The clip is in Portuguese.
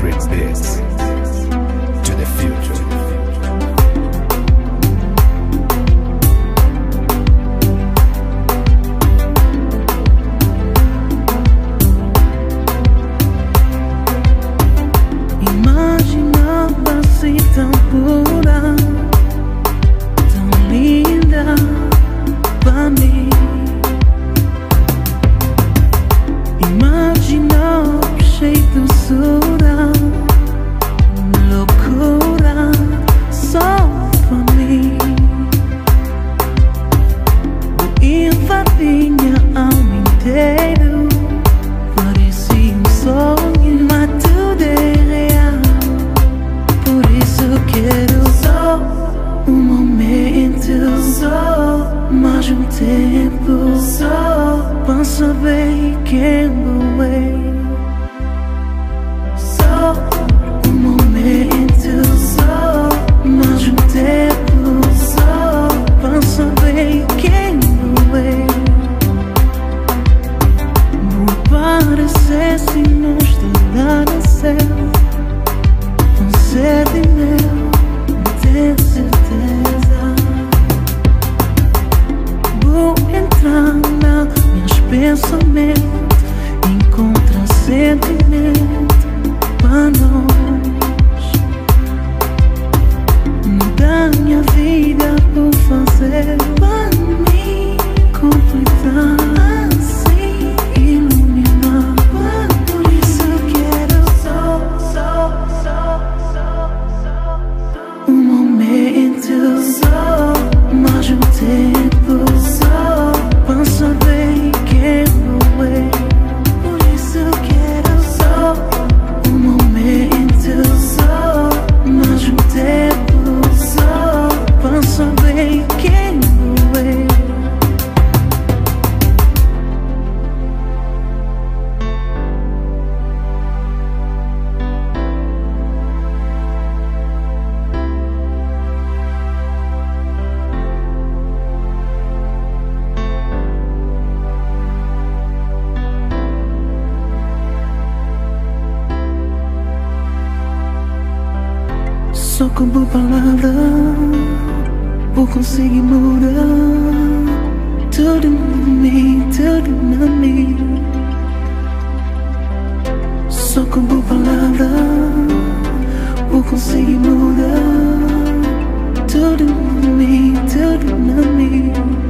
brings this to the future. Imaginava-se tão pura, tão linda pra mim. Imaginou cheio de doçura, loucura só pra mim. Invadia a alma inteira, parecia um sonho, mas tudo é real. Por isso eu quero só um momento, só mais um tempo, só pra saber quem vou eu. Só um momento, só mais um tempo, só pra saber quem vou eu. Vou parecer se não estar no céu, um ser de meu, tenho certeza. Vou entrar nos meus pensamentos, encontrar sentimento pra nós. Mudar minha vida por fazer pra mim, completar assim, iluminar. Por isso eu quero um momento, só mais um tempo, só pra saber quem vou eu. Por isso eu quero só um momento, só mais um tempo, só pra saber quem vou eu. Só com boa palavra vou conseguir mudar tudo em mim, tudo na mim. Só com boa palavra vou conseguir mudar tudo em mim, tudo na mim.